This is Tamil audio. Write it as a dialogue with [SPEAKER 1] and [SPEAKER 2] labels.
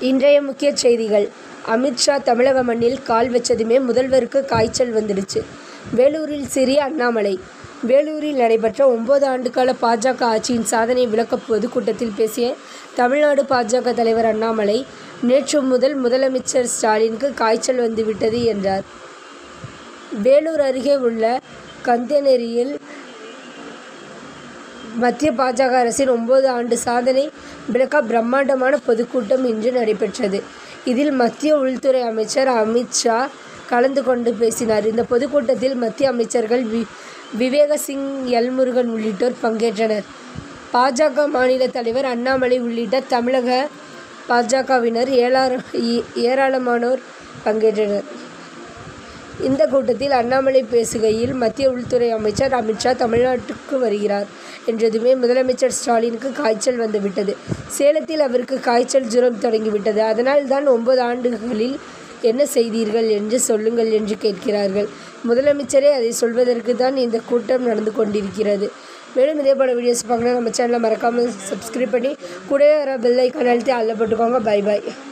[SPEAKER 1] இன்றைய முக்கிய செய்திகள். அமித்ஷா தமிழக மண்ணில் கால் வச்சதுமே முதல்வருக்கு காய்ச்சல் வந்துடுச்சு. வேலூரில் சிறிய அண்ணாமலை. வேலூரில் நடைபெற்ற 9 ஆண்டுகால பாஜக ஆட்சியின் சாதனை விளக்க பொதுக்கூட்டத்தில் பேசிய தமிழ்நாடு பாஜக தலைவர் அண்ணாமலை, நேற்று முதல் முதலமைச்சர் ஸ்டாலினுக்கு காய்ச்சல் வந்துவிட்டது என்றார். வேலூர் அருகே உள்ள கந்தனேரியில் மத்திய பாஜக அரசின் 9 ஆண்டு சாதனை விளக்க பிரம்மாண்டமான பொதுக்கூட்டம் இன்று நடைபெற்றது. இதில் மத்திய உள்துறை அமைச்சர் அமித்ஷா கலந்து கொண்டு பேசினார். இந்த பொதுக்கூட்டத்தில் மத்திய அமைச்சர்கள் விவேக சிங், எல். முருகன் உள்ளிட்டோர் பங்கேற்றனர். பாஜக மாநில தலைவர் அண்ணாமலை உள்ளிட்ட தமிழக பாஜகவினர் ஏராளமானோர் பங்கேற்றனர். இந்த கூட்டத்தில் அண்ணாமலை பேசுகையில், மத்திய உள்துறை அமைச்சர் அமித்ஷா தமிழ்நாட்டுக்கு வருகிறார் என்றதுமே முதலமைச்சர் ஸ்டாலினுக்கு காய்ச்சல் வந்துவிட்டது. சேலத்தில் அவருக்கு காய்ச்சல் ஜுரம் தொடங்கிவிட்டது. அதனால் தான் 9 ஆண்டுகளில் என்ன செய்தீர்கள் என்று சொல்லுங்கள் என்று கேட்கிறார்கள். முதலமைச்சரே அதை சொல்வதற்கு தான் இந்த கூட்டம் நடந்து கொண்டிருக்கிறது. மேலும் இதே போல வீடியோஸ் பார்க்கணும் நம்ம சேனலை மறக்காமல் சப்ஸ்கிரைப் பண்ணி கூடவே வர பெல் ஐக்கான் அழுத்தி அதில் போட்டுக்கோங்க. பை பாய்.